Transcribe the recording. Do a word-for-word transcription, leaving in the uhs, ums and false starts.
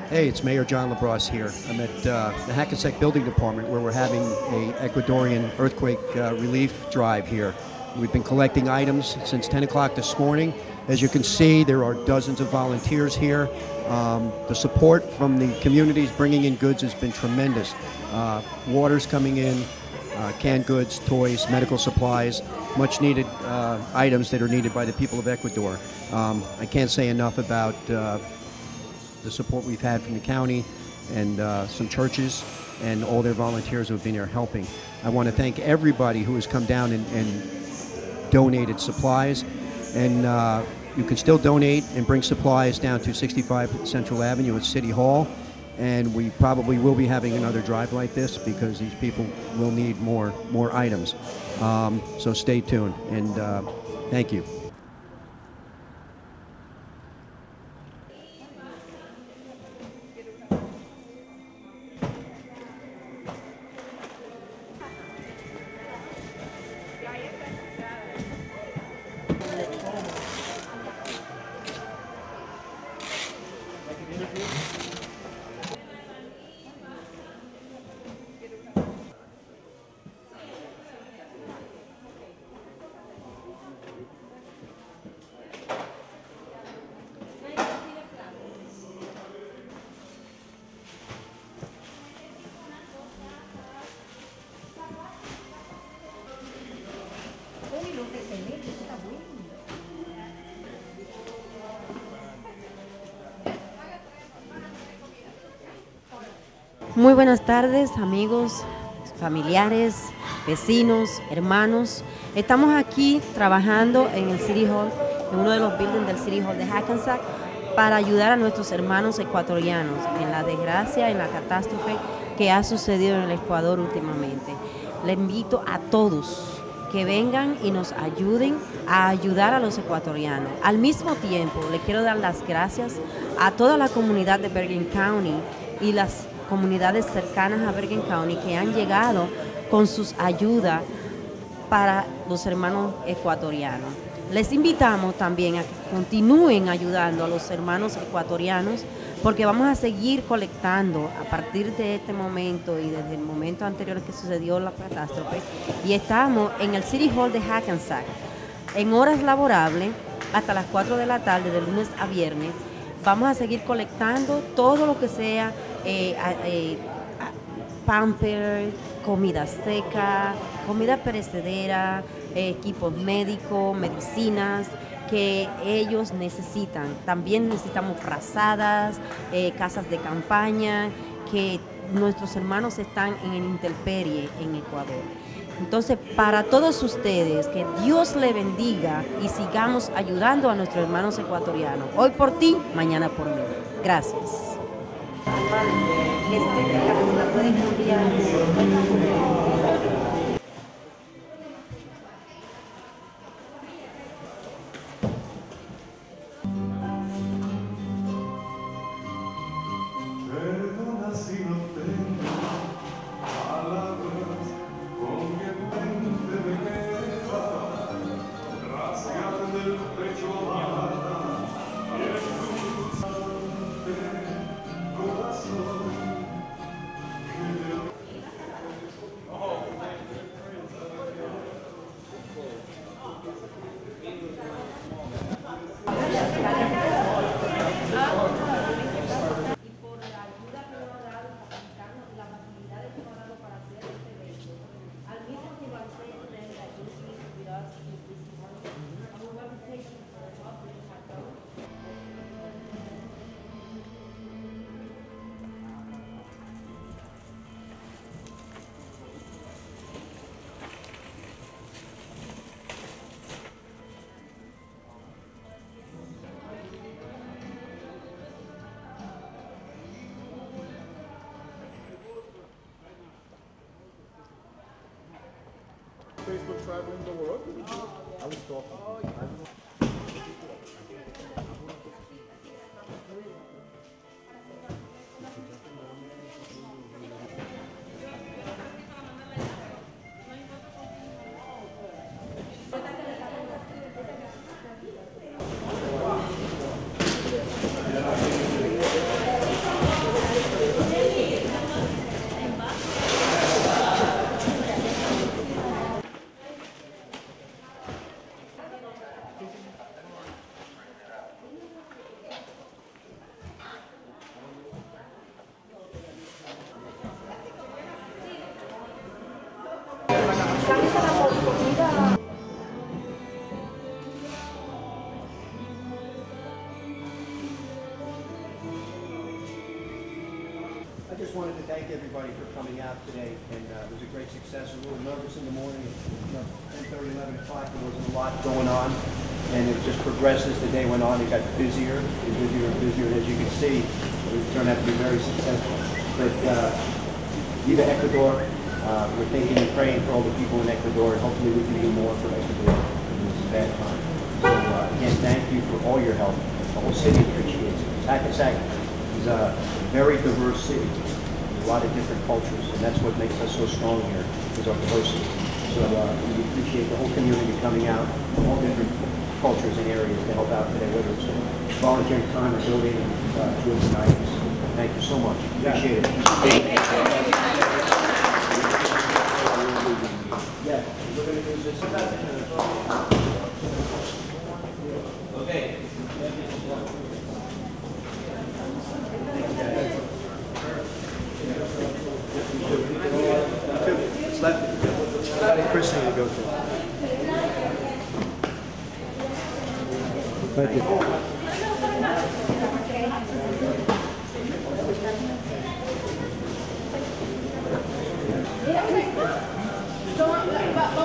Hey, it's Mayor John LaBrosse here. I'm at uh, the Hackensack Building Department where we're having a Ecuadorian earthquake uh, relief drive here. We've been collecting items since ten o'clock this morning. As you can see, there are dozens of volunteers here. Um, the support from the communities bringing in goods has been tremendous. Uh, water's coming in, uh, canned goods, toys, medical supplies, much needed uh, items that are needed by the people of Ecuador. Um, I can't say enough about uh, the support we've had from the county and uh, some churches and all their volunteers who have been here helping. I want to thank everybody who has come down and, and donated supplies. And uh, you can still donate and bring supplies down to sixty-five Central Avenue at City Hall. And we probably will be having another drive like this because these people will need more, more items. Um, so stay tuned, and uh, thank you. Muy buenas tardes, amigos, familiares, vecinos, hermanos. Estamos aquí trabajando en el City Hall, en uno de los buildings del City Hall de Hackensack, para ayudar a nuestros hermanos ecuatorianos en la desgracia, en la catástrofe que ha sucedido en el Ecuador últimamente. Le invito a todos que vengan y nos ayuden a ayudar a los ecuatorianos. Al mismo tiempo, le quiero dar las gracias a toda la comunidad de Bergen County y las comunidades cercanas a Bergen County que han llegado con sus ayudas para los hermanos ecuatorianos. Les invitamos también a que continúen ayudando a los hermanos ecuatorianos porque vamos a seguir colectando a partir de este momento y desde el momento anterior que sucedió la catástrofe, y estamos en el City Hall de Hackensack en horas laborables hasta las cuatro de la tarde de lunes a viernes. Vamos a seguir colectando todo lo que sea eh, eh, pamper, comida seca, comida perecedera, eh, equipos médicos, medicinas que ellos necesitan. También necesitamos frazadas, eh, casas de campaña, que nuestros hermanos están en el intemperie en Ecuador. Entonces, para todos ustedes, que Dios le bendiga y sigamos ayudando a nuestros hermanos ecuatorianos. Hoy por ti, mañana por mí. Gracias. Facebook traveling the world. I was talking. coming out today, and uh, it was a great success. A little nervous in the morning, you know, ten thirty, eleven o'clock, there wasn't a lot going on, and it just progressed as the day went on. It got busier and busier and busier, and as you can see, it turned out to be very successful. But uh, Viva Ecuador, uh, we're thinking and praying for all the people in Ecuador, and hopefully we can do more for Ecuador in this bad time. So uh, again, thank you for all your help. The whole city appreciates it. Hackensack is a very diverse city, a lot of different cultures, and that's what makes us so strong here, is our diversity. So uh, we appreciate the whole community coming out, all different cultures and areas to help out today, whether it's volunteering time or building uh, goods and items. Thank you so much. Appreciate it. Yeah, we're going to use this. Okay. It's left. Chris needs to go to. Thank you. Don't worry about